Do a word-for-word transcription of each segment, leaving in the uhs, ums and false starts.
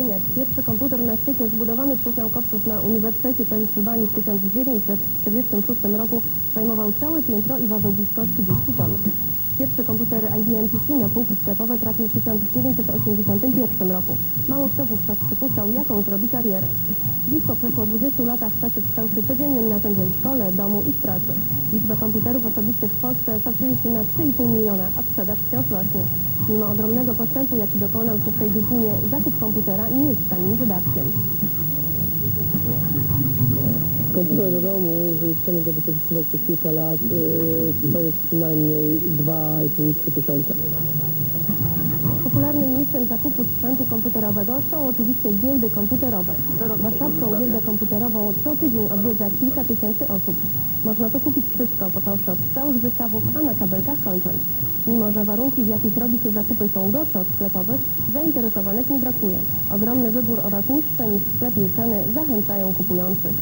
ENIAC, pierwszy komputer na świecie zbudowany przez naukowców na Uniwersytecie Pensylwanii w tysiąc dziewięćset czterdziestym szóstym roku, zajmował całe piętro i ważył blisko trzydzieści ton. Pierwszy komputer I B M P C na półki sklepowe trafił w tysiąc dziewięćset osiemdziesiątym pierwszym roku. Mało kto wówczas przypuszczał, jaką zrobi karierę. Dziś po przeszło dwudziestu latach P C stał się codziennym narzędziem w szkole, domu i w pracy. Liczba komputerów osobistych w Polsce szacuje się na trzy i pół miliona, a sprzedaż wciąż rośnie. Mimo ogromnego postępu, jaki dokonał się w tej dziedzinie, zakup komputera nie jest tanim wydatkiem. Komputer do domu, jeżeli chcemy go wykorzystywać przez kilka lat, yy, to jest przynajmniej dwa i pół do trzech tysiąca. Popularnym miejscem zakupu sprzętu komputerowego są oczywiście giełdy komputerowe. Warszawską giełdę komputerową co tydzień odwiedza kilka tysięcy osób. Można tu kupić wszystko, począwszy od całych zestawów, a na kabelkach kończąc. Mimo że warunki, w jakich robi się zakupy, są gorsze od sklepowych, zainteresowanych nie brakuje. Ogromny wybór oraz niższe niż w sklepie ceny zachęcają kupujących.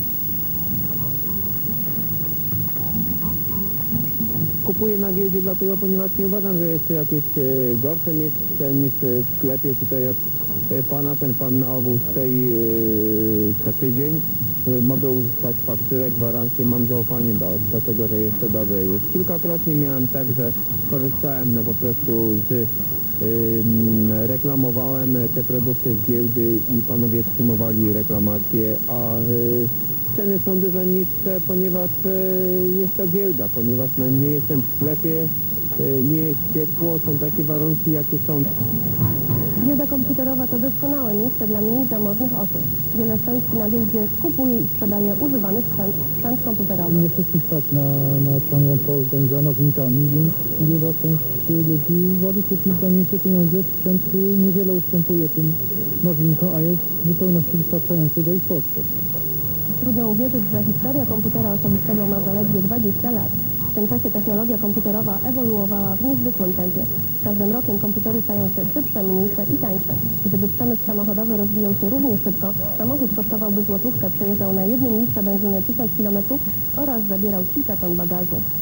Kupuję na giełdzie dlatego, ponieważ nie uważam, że jest to jakieś e, gorsze miejsce niż w sklepie. Tutaj od e, pana, ten pan na ogół stoi e, co tydzień. E, mogę uzyskać fakturę, gwarancję, mam zaufanie do, do tego, że jest to dobre. Już kilkakrotnie miałem tak, że korzystałem no po prostu z... e, reklamowałem te produkty z giełdy i panowie przyjmowali reklamacje, a e, ceny są dużo niższe, ponieważ e, jest to giełda, ponieważ no, nie jestem w sklepie, e, nie jest ciepło, są takie warunki, jakie są. Giełda komputerowa to doskonałe miejsce dla mniej zamożnych osób. Wiele stoisk na giełdzie kupuje i sprzedaje używany sprzęt, sprzęt komputerowy. Nie wszystkich stać na, na ciągłą podróż za nowinkami, więc duża część ludzi woli kupić za mniejsze pieniądze sprzęt, który niewiele ustępuje tym nowinkom, a jest w zupełności wystarczający do ich potrzeb. Trudno uwierzyć, że historia komputera osobistego ma zaledwie dwadzieścia lat. W tym czasie technologia komputerowa ewoluowała w niezwykłym tempie. Z każdym rokiem komputery stają się szybsze, mniejsze i tańsze. Gdyby przemysł samochodowy rozwijał się równie szybko, samochód kosztowałby złotówkę, przejeżdżał na jednym litrze benzyny tysiąc kilometrów oraz zabierał kilka ton bagażu.